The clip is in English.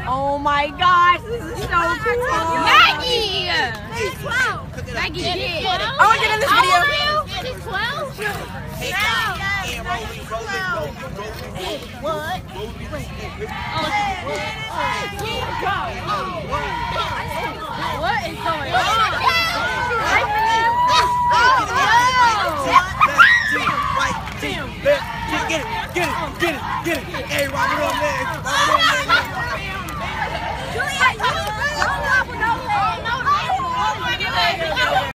Oh my gosh, this is so cool. Maggie! She's 12. Maggie, She's 12? I want to get in this video. She's 12? Hey, What? What is going on? Get it. Hey, rock it up, man. Juliet,